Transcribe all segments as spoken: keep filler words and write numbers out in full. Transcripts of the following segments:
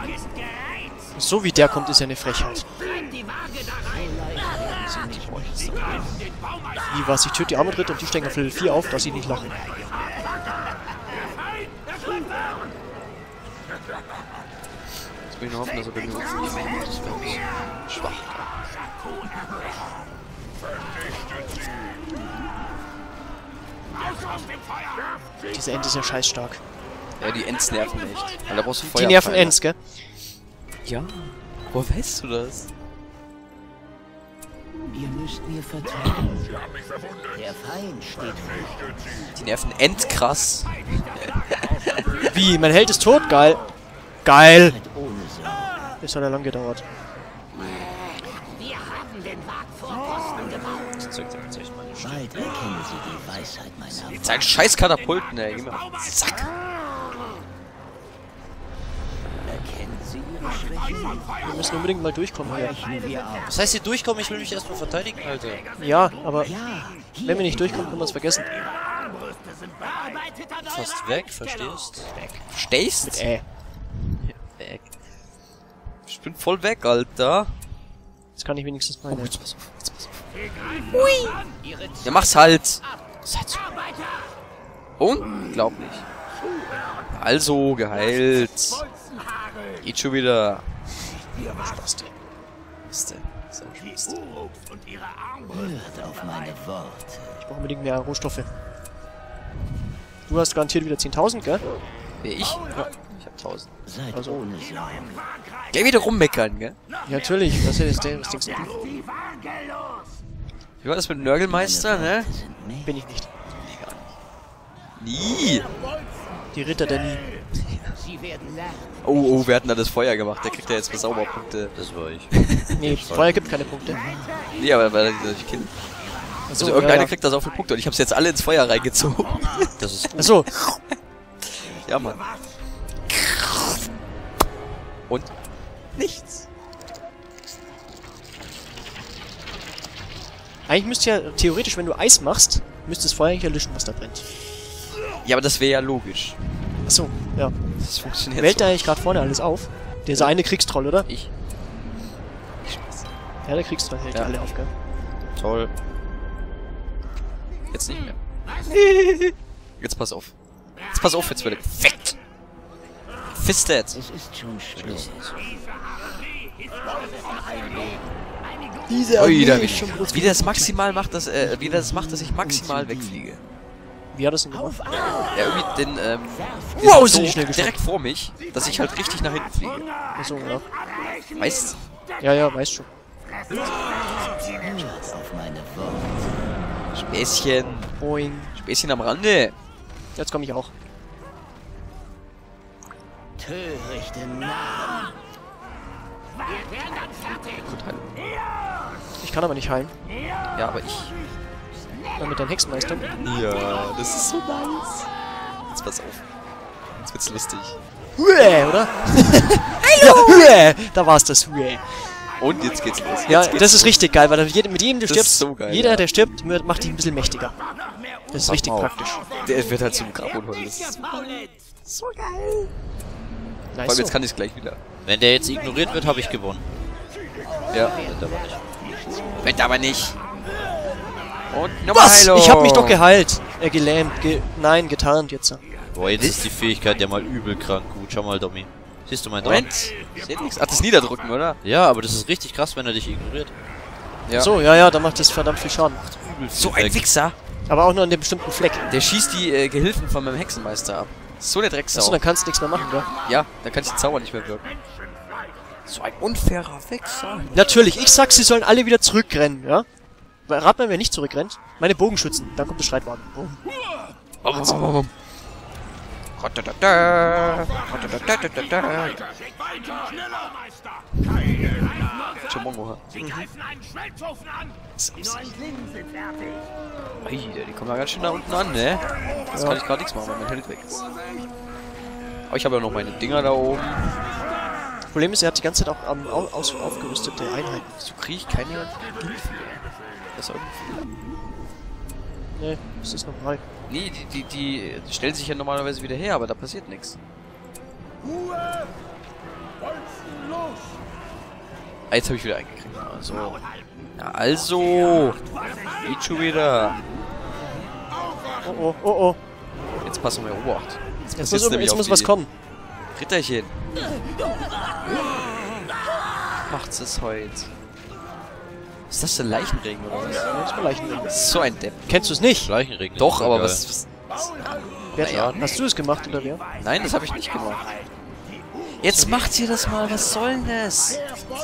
So wie der kommt, ist ja eine Frechheit. Wie was? Ich töte die Arme Ritter und die steigen auf Level vier auf, dass sie nicht lachen. Jetzt will ich nur hoffen, dass er bei mir nicht mehr macht. Das wäre ein bisschen schwach. Diese Ente ist ja scheiß stark. Ja, die Ents nerven echt. Weil da brauchst du Feuer. Die nerven Ents, gell? Ja. Woher weißt du das? Ihr müsst mir vertrauen. Der Feind steht vor. Die nerven endkrass. Wie? Mein Held ist tot? Geil. Geil. Ohne Sorge. Das hat ja lang gedauert. Wir haben den Wagvorposten gebaut. Das Zeug sagt echt mal nicht. Bald erkennen Sie die Weisheit meiner Sein scheiß Katapulten, ey. Geh mal auf den Sack. Erkennen Sie Ihre Schwächen. Wir müssen unbedingt mal durchkommen hier. Brechen wir auf. Was heißt hier durchkommen? Ich will mich erstmal verteidigen, Alter. Ja, aber Ja, hier wenn wir nicht durchkommen, können wir es vergessen. Fast weg, verstehst? Stehst? Äh. Weg. Ich bin voll weg, Alter. Jetzt kann ich wenigstens meine. Jetzt pass auf, jetzt pass auf. Hui! Ja, mach's halt. Seid so. Unglaublich. Also, geheilt. Geht schon wieder. Spaß. Was denn? So, Spaß. hört auf meine Worte. Ich brauche unbedingt mehr Rohstoffe. Du hast garantiert wieder zehntausend, gell? Wer ich? Ja. Ich hab tausend. Seid Also- ohne Sorgen. Geh wieder rummeckern, gell? Ja, natürlich. Was ist das? Was denkst du? Wie war das mit dem Nörgelmeister, ne? Sind mächtig. Bin ich nicht. Nie. Die Ritter der nie. Sie werden lernen. Oh, oh, wer hat denn da das Feuer gemacht? Der kriegt ja jetzt für Sauberpunkte. Das war ich. Nee, Feuer gibt keine Punkte. Nee, aber weil er die nicht kennt. Achso, Also irgendeiner ja, ja. kriegt da so viele Punkte und ich hab's jetzt alle ins Feuer reingezogen. Das ist gut. Achso. Ja, Mann. Und? Nichts. Eigentlich müsste ja theoretisch, wenn du Eis machst, müsste das Feuer eigentlich erlöschen, was da brennt. Ja, aber das wäre ja logisch. Achso, ja. Das funktioniert Wählt da so. eigentlich gerade vorne alles auf? Dieser eine Kriegstroll, oder? Ich. Ich schmeiß. Ja, der Kriegstroll hält ja Ja. alle auf, gell? Toll. Jetzt nicht mehr. Jetzt pass auf. Jetzt pass auf, jetzt wird er gefeckt. Fisted. Es ist schon schlimm. Diese Ui, da Armee wie, ist schon bloß- wie der das maximal macht, dass, äh, wie der das macht, dass ich maximal wegfliege. Wie hat das denn gemacht? Ja, irgendwie den, ähm, die Wow, sind sind die so schnell geschossen. direkt vor mich, dass ich halt richtig nach hinten fliege. Achso, ja. Weißt Ja, ja, weißt schon. Hört auf meine Worte. Späßchen. Boing. Späßchen am Rande. Jetzt komme ich auch. Törichte Narren. Gut, halt. Ich kann aber nicht heilen. Ja, aber ich. Dann mit deinem Hexenmeister. Ja, das ist so nice. Jetzt pass auf. Jetzt wird's lustig. Hue, oder? Hallo! Ja, Hue! Da war's das Hue. Und jetzt geht's los. Ja, Jetzt geht's das ist los. richtig geil, weil mit jedem, mit jedem du Das stirbst, ist so geil, jeder, ja. der stirbt, macht dich ein bisschen mächtiger. Das ist richtig Wow. praktisch. Der wird halt zum Grab und holen. So geil. Vor Nice allem jetzt so. kann ich's gleich wieder. Wenn der jetzt ignoriert wird, habe ich gewonnen. Ja. Wenn der aber nicht. Wenn aber nicht. Und nochmal Was? Heilung. Ich hab mich doch geheilt. Äh, gelähmt. Ge Nein, getarnt jetzt. Boah, jetzt ist die Fähigkeit ja mal übel krank gut. Schau mal, Domi. Siehst du mein Dran? Moment. Seht nix. Ach, das Niederdrücken, oder? Ja, aber das ist richtig krass, wenn er dich ignoriert. Ja. So, ja, ja, da macht das verdammt viel Schaden. Übel viel So ein weg. Wichser. Aber auch nur an dem bestimmten Fleck. Der schießt die äh, Gehilfen von meinem Hexenmeister ab. So eine Drecksau. Achso, dann kannst du nichts mehr machen, gell? Ja, dann kann ich den Zauber nicht mehr wirken. So ein unfairer Wichser. Natürlich, ich sag, sie sollen alle wieder zurückrennen, ja? Rat mal, wer nicht zurückrennt. Meine Bogenschützen. Dann kommt der Streitwagen. Oh. Chamongo. Alter, die kommen da ganz schön da unten an, ne? Jetzt Ja. kann ich gerade nichts machen, weil mein Held weg ist. Aber ich habe ja noch meine Dinger da oben. Problem ist, er hat die ganze Zeit auch ähm, au aus aufgerüstete Einheiten. So kriege ich keine Gehilfen. Das ist irgendwie... Nee, das ist normal. Nee, die, die, die, die stellen sich ja normalerweise wieder her, aber da passiert nichts. Ah, jetzt habe ich wieder eingekriegt. Also. Ja, also. Geht schon wieder. Oh, oh, oh, oh. Jetzt passen wir Obacht. Jetzt muss, jetzt jetzt muss was kommen. Ritterchen. Macht's es heute. Ist das denn Leichenregen oder was? Ja, das war Leichenregen. So ein Depp. Kennst du es nicht? Leichenregen. Doch, aber geil. was... was, was Wer, naja. Hast du es gemacht oder wer? Nein, das habe ich nicht gemacht. Jetzt macht ihr das mal, was soll denn das?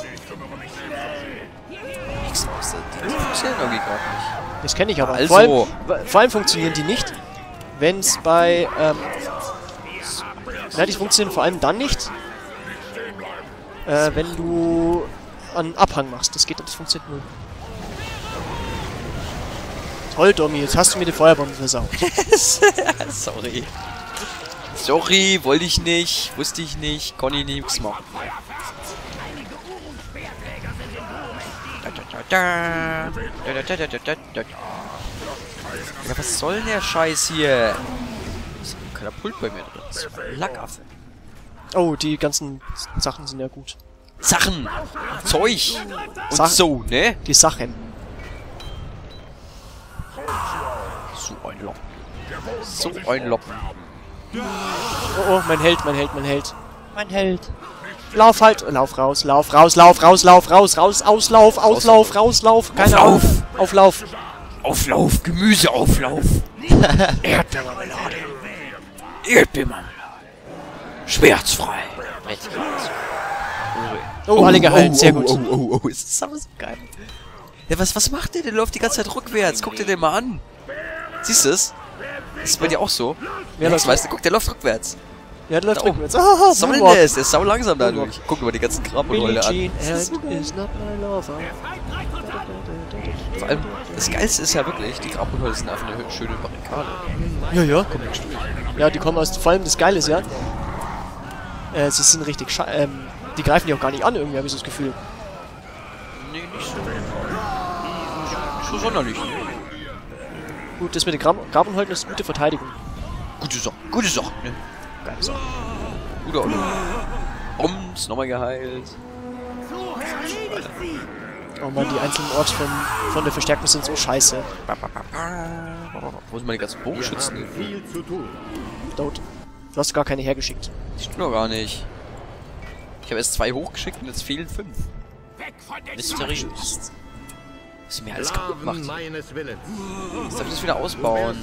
Nix aus, die funktionieren irgendwie gerade nicht. Das kenne ich aber. Also. Vor, allem, vor allem funktionieren die nicht, wenn es bei... Ähm, ja, die funktionieren vor allem dann nicht, äh, wenn du einen Abhang machst. Das geht, das funktioniert null. Toll, Domi, jetzt hast du mir die Feuerbombe versaut. Sorry. Sorry, wollte ich nicht, wusste ich nicht, konnte ich nichts machen. Ja, was soll denn der Scheiß hier? Ist ein Katapult bei mir drin. Das ist ein Lackaffe. Oh, die ganzen Sachen sind ja gut. Sachen! Zeug! Und Sachen. so, ne? Die Sachen. So ein Loppen. So ein Loppen. Oh, oh, mein Held, mein Held, mein Held. Mein Held. Lauf halt. Lauf raus, lauf raus, lauf raus, lauf raus, raus, auslauf, auslauf, rauslauf. Keine Auflauf. Ahnung. Auflauf. Auflauf, Gemüseauflauf. Erdbeermarmelade. Erdbeermarmelade. Schmerzfrei. Oh, alle geheilt, sehr gut. Oh, oh, oh, oh, ist das aber so geil. Ja, was, was macht der? Der läuft die ganze Zeit rückwärts. Guck dir den mal an. Siehst du es? Das ist bei dir auch so. Ja, das das weißt du, guck, der läuft rückwärts. Ja, der läuft Da rückwärts. Ah, Was soll denn Moonwalk. das? Der ist sau langsam dadurch. Guck mal die ganzen Billie Krabbenrolle an. Jean and is not my lover. Vor allem, das Geilste ist ja wirklich, die Grabunghölzer sind einfach eine schöne Barrikade. Ja, ja. Ja, die kommen aus... Vor allem das Geile ist ja... Äh, sie sind richtig sche... Ähm, die greifen die auch gar nicht an, irgendwie, habe ich so das Gefühl. Nee, nicht so. Nicht so sonderlich. Gut, das mit den Grab Grabunholten ist gute Verteidigung. Gute Sache. Gute Sache. Ne? Geile Sache. Guter Otto. Ums, nochmal geheilt. Oh man, die einzelnen Orks von, von der Verstärkung sind so scheiße. Wo sind meine ganzen Bogenschützen? Dort. Du hast gar keine hergeschickt. Die stimmt doch gar nicht. Ich habe erst zwei hochgeschickt und jetzt fehlen fünf. Mysteriös. Was ist mir alles kaputt gemacht? Jetzt darf ich das wieder ausbauen.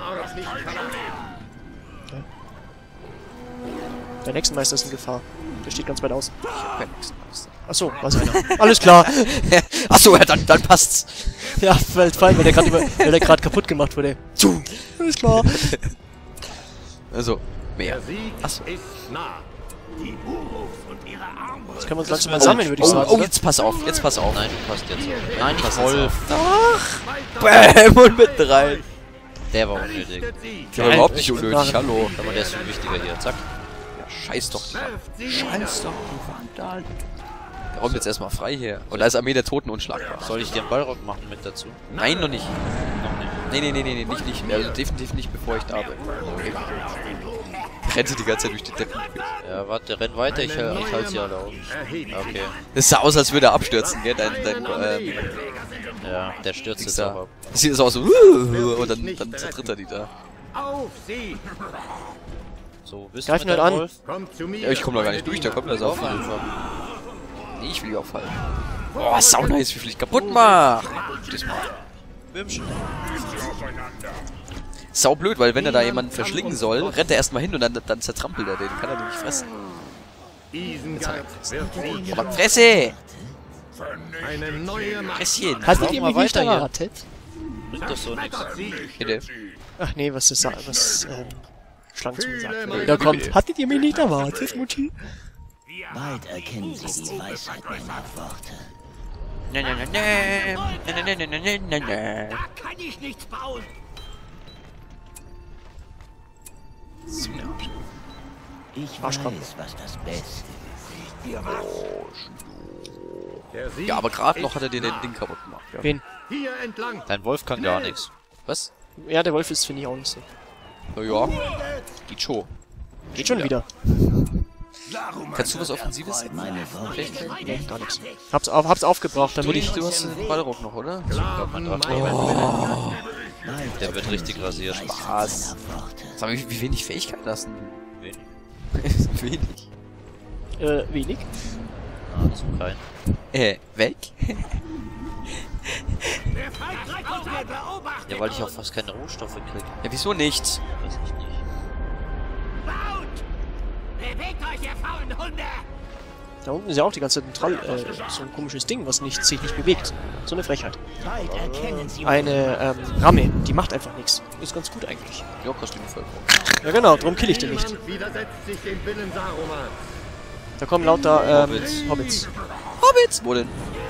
Der Hexenmeister ist in Gefahr. Der steht ganz weit aus. Ich hab keinen Hexenmeister. Achso, weiß einer. Alles klar. Achso, ja, dann, dann passt's. Ja, weil, vor allem, weil der gerade weil der gerade kaputt gemacht wurde. Alles klar. Also, mehr. Achso. Jetzt können wir uns langsam mal sammeln, würde ich Oh, sagen. oh, oder? jetzt pass auf, jetzt pass auf. Nein, du passt jetzt auf. Nein, nicht Wolf. Bäm, und mit rein. Der war unnötig. Der war überhaupt nicht unnötig, hallo. Aber der ist viel wichtiger hier. Zack. Ja, scheiß doch. Scheiß doch, du Vandal. Der räumt jetzt erstmal frei hier. Und da ist Armee der Toten unschlagbar. Soll ich dir einen Ballrock machen mit dazu? Nein, noch nicht. Noch nicht. Nee, nee, nee, nee, nee, nicht, nicht. Also definitiv nicht, bevor ich da bin. Rennt sie die ganze Zeit durch die Deppen. Ja, warte, renn weiter, ich, äh, ich halte sie alle auf. Okay. Das sah aus, als würde er abstürzen, gell? Dein, dein, ähm, Ja, der stürzt jetzt da. auch ab. Das sieht so aus, so, und dann, dann zertritt er die da. So, bist Greif du ihn mit halt deinem an. Wolf? Ja, ich komme da gar nicht durch, da kommt er so auf. Nee, ich will die aufhalten. Boah, sau nice, wie viel ich kaputt mach. Das mal. Sau blöd, weil wenn er da jemanden verschlingen soll, rennt er erstmal hin und dann, dann zertrampelt er den. Kann er den nicht fressen. Jetzt hat er gefressen. Aber Fresse! Fresschen! Hattet Mach ihr mal mich nicht weiter hier. erwartet? Bringt doch so nichts. Bitte. Ach nee, was das was ähm, Schlangenzunge sagt. Wenn er wieder kommt. Hattet ihr mich nicht erwartet, Mutti? Bald erkennen Sie die Weisheit meiner Worte. Na, na, na, na, na, na, na, na, na, na. Kann ich nichts bauen. So eine Arsch. Ich Arschkrampe. weiß, was das Beste ist. Ja, aber gerade noch hat er dir den Ding kaputt gemacht. Ja. Wen? Dein Wolf kann gar nichts. Was? Ja, der Wolf ist, finde ich, auch nicht so. Na ja. Geht schon. Geht schon wieder. Kannst du was Offensives? Meine Worte. Nee, gar nichts. Hab's, auf, hab's aufgebraucht, damit ich... Du hast einen Ballrock noch, oder? Oh. Der wird richtig rasiert. Spaß. Sag mal, wie, wie wenig Fähigkeit hast du? Wenig. Wenig. Äh, wenig? Ah, das ist kein. Äh, weg? Ja, weil ich auch fast keine Rohstoffe kriege. Ja, wieso nicht? Weiß ich nicht. Bewegt euch, ihr faulen Hunde! Da unten ist ja auch die ganze Zeit ein Trall, äh, so ein komisches Ding, was nicht, sich nicht bewegt. So eine Frechheit. Bald erkennen sie Eine, ähm, Ramme, die macht einfach nichts. Ist ganz gut eigentlich. Ja, kostet die Bevölkerung. Ja genau, darum kill ich den nicht. Widersetzt sich dem Willen Sarumans. Da kommen lauter, ähm, Hobbits. Hobbits. Hobbits! Wo denn?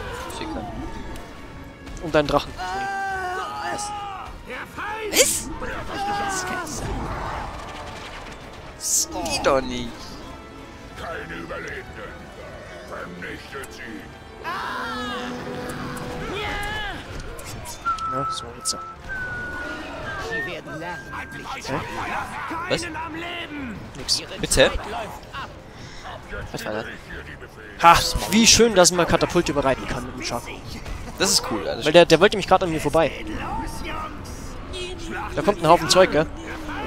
Um deinen Drachen. Was? Das geht doch nicht. Keine Überlebenden. Vernichtet sie. Ja, so jetzt. Sie werden lernen. Was? Nix. Bitte? Was war das? Ha, wie schön, dass man Katapulte überreiten kann mit dem Schaf. Das ist cool, alles. Weil der, der wollte nämlich gerade an mir vorbei. Da kommt ein Haufen Zeug, gell?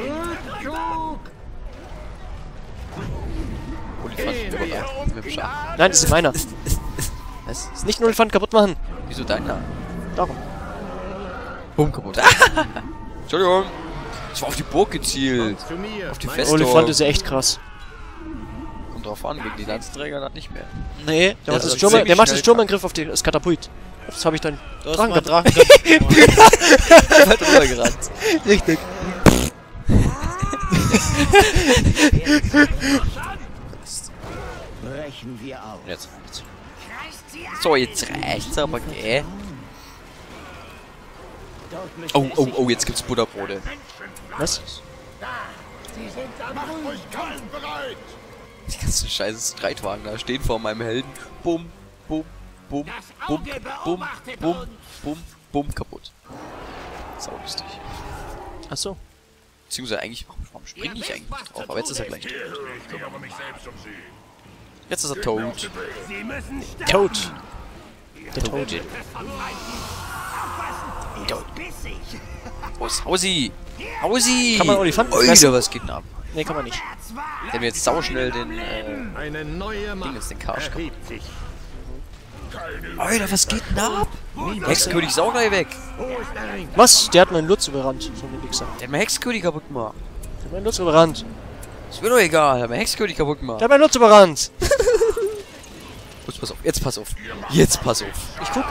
Olifant überreicht mit dem Schaf. Nein, das ist meiner. Was? Ist nicht ein Olifant kaputt machen. Wieso deiner? Darum. Bumm, kaputt. Entschuldigung. Das war auf die Burg gezielt. Zu mir. Auf die Der Festung. Olifant ist ja echt krass. Kommt drauf an, wegen die Lanzenträger hat nicht mehr. Nee, der Das macht, das ist Sturm, ziemlich der macht schnell den Sturmangriff auf die, das Katapult. Das habe ich dann Du hast Drachen mal gehabt. Drachen. Halt rübergerannt. Richtig. Brechen wir auf. Jetzt reicht's. So, jetzt reicht's aber, gell? Dort müsste Oh, es oh, sich oh, jetzt gibt's Butterbrote. Was? Macht euch Kalten bereit. Die ganzen scheiße Streitwagen da stehen vor meinem Helden. Bumm, bumm, bumm, bumm, bumm, bumm, bumm, bumm, kaputt. Sau lustig. Achso. Beziehungsweise eigentlich, warum springe ich eigentlich nicht drauf? Aber jetzt ist er gleich tot. Ich kümmere mich selbst um sie. Jetzt ist er tot. Tod. Der Tod. Los, Hausi! Hausi! Kann man Olifanten Oida, fressen? was geht denn ab? Nee, kann man nicht. Der hat mir jetzt sauschnell den, äh, Eine neue Macht Ding ist den Karsch kaputt. erhebt sich. Alter, was geht denn ab? Hexenkönig ist auch gleich weg. Wo ist der Ring? Was? Der hat meinen Lutz überrannt, so ein Wichser. Der hat meinen Hexenkönig kaputt gemacht. Der hat meinen Lutz überrannt. Ist mir doch egal, der hat meinen Hexenkönig kaputt gemacht. Der hat meinen Lutz überrannt. Jetzt pass auf, jetzt pass auf. Jetzt pass auf. Ich guck.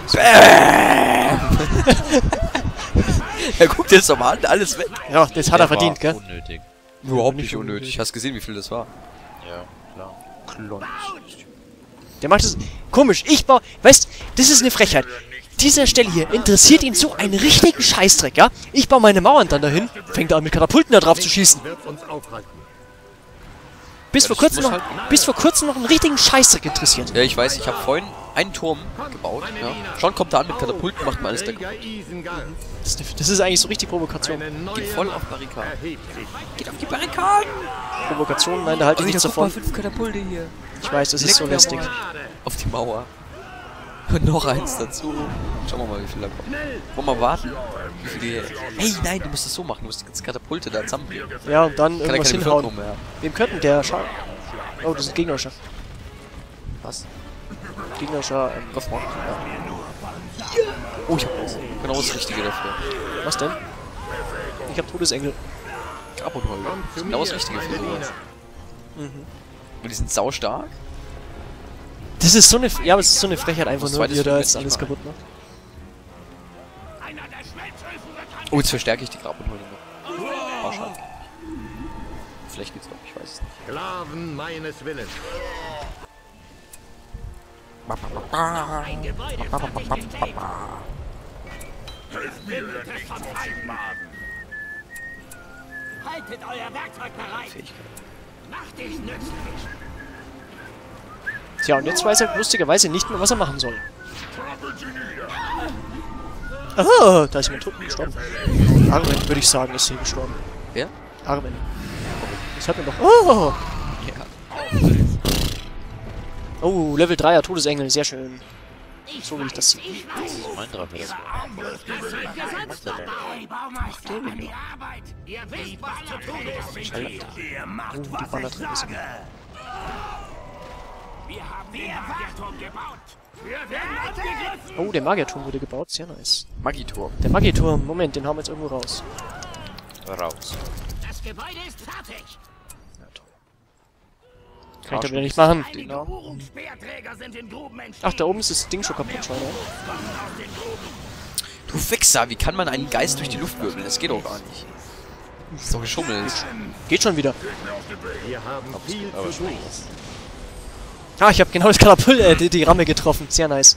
Er guckt jetzt nochmal an, alles weg. Ja, das hat er verdient, gell? Unnötig. Überhaupt nicht nicht unnötig. Hast gesehen, wie viel das war? Ja, klar. Klon. Der macht es... Komisch, ich baue... Weißt, das ist eine Frechheit. Dieser Stelle hier interessiert ihn so einen richtigen Scheißdreck, ja? Ich baue meine Mauern dann dahin, fängt an mit Katapulten da drauf zu schießen. Wird uns aufhalten. Bis Ja, vor das kurzem muss noch... halt- Bis vor kurzem noch einen richtigen Scheißdreck interessiert. Ja, ich weiß, ich habe vorhin einen Turm gebaut. Ja. Schon kommt er an mit Katapulten, macht mal alles da Träger Isengard. Das ist, eine, das ist eigentlich so richtig Provokation. Eine neue Geht voll Macht auf Barrikaden. erhebt sich. Geht auf die Barrikaden! Provokation, nein, da halte ich nichts guck mal, davon. fünf Katapulte hier. Ich weiß, das ist so Leck mir lästig. mal auf die Mauer. Und noch eins dazu. Schauen wir mal, wie viel da kommt. Wollen wir mal warten? Wie viel die... Hey, nein, du musst das so machen. Du musst die ganzen Katapulte da zusammenbringen. Ja, und dann Kann ja irgendwas keine hinhauen. Bevölkerung mehr. Wem könnten der Scha... Oh, das ist ein gegnerischer. Was? Gegnerischer, ähm, Kopfmord? Ja. Oh, ich hab das. Genau das Richtige dafür. was denn? Ich hab Todesengel. Carbonholder. Kommt Das zu ist genau das mir, Richtige für meine sowas. Diener. Und die sind saustark. Das ist so eine... Ja, aber es ist so eine Frechheit einfach Das nur, zweite wie er da ist jetzt alles nicht mal. kaputt macht. Oh, jetzt verstärke ich die Grabunholder noch. Oh, schade. Vielleicht geht's doch, ich weiß es nicht. Sklaven meines Willens. Haltet euer Werkzeug bereit. Fähigkeit. Macht dich nützlich. Tja, und jetzt weiß er lustigerweise nicht mehr, was er machen soll. Ah, da ist jemand tot gestorben. Arwen, würde ich sagen, ist hier gestorben. Wer? Arwen. Das hat man doch... Oh! Ja. Oh, Level dreier Todesengel, sehr schön. So wie ich das sehe. Mein Drache. Oh, die Bannertreppe ist. Oh, der Magierturm wurde gebaut, sehr nice. Magiturm. Der Magierturm, Moment, den haben wir jetzt irgendwo raus. Raus. Das Gebäude ist fertig. Ja, toll. Kann ich da wieder nicht machen. Einige Speerträger sind in Gruben entstehen. Ach, da oben ist das Ding schon kaputt, scheinbar. Du Fixer, wie kann man einen Geist durch die Luft wirbeln? Das geht doch gar nicht. Das ist doch geschummelt. Geht schon wieder. Wir haben viel zu tun. Ah, ich habe genau das Katapult, äh, die, die Ramme getroffen. Sehr nice.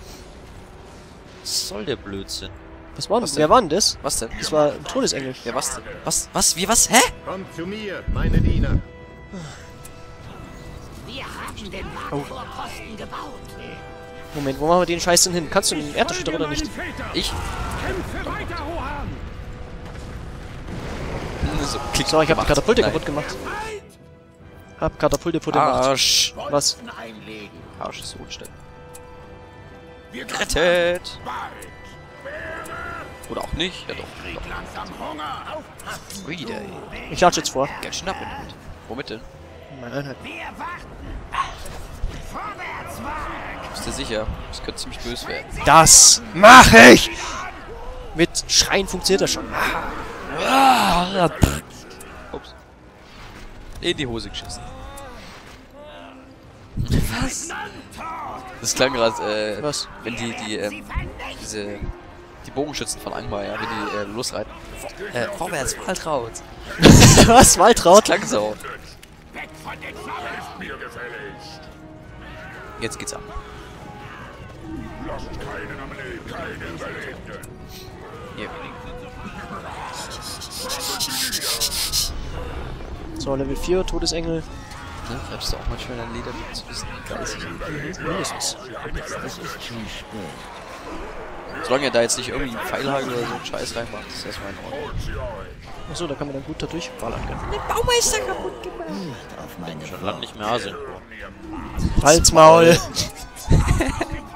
Was soll der Blödsinn? Was war denn? Was denn? Wer war denn das? Was denn? Das war ein Todesengel. Ja, was denn? Was? Was? Wie? Was? Hä? Kommt zu mir, meine Diener. Wir haben den Wagenvorposten gebaut. Moment, wo machen wir den Scheiß denn hin? Kannst du den Erdbeerschütter oder nicht? Ich? So, klick So, ich habe die Katapulte Nein. kaputt gemacht. Hab Katapulte kaputt gemacht. Arsch. Was? Arsch ist Hohenstein. Gerettet. Oder auch nicht. Ja doch. doch. Ui, ey. Ich latsch jetzt vor. Ganz schnappen. Womit denn? Meine Einheit. Bist du sicher? Das könnte ziemlich böse werden. Das mache ich! Mit Schreien funktioniert das schon. Ups. In die Hose geschissen. Was? Das klang gerade, äh, Was? wenn die, die, ähm, diese, die Bogenschützen von Angmar, ja, wenn die, äh, losreiten. Äh, vorwärts, Waltraud. Was? Waltraud? Klang so. Jetzt geht's ab. Hier. So, Level vier, Todesengel. Ne, treibst du auch manchmal dein Leder mit zu wissen, wie geil es ist. Mindestens. Es ist schon spät. Solange er da jetzt nicht irgendwie einen Pfeilhagel oder so einen Scheiß reinmacht, ist erstmal in Ordnung. Achso, da kann man dann gut da durchballern. Nicht auf meine Schon lange nicht mehr Asien. Halsmaul!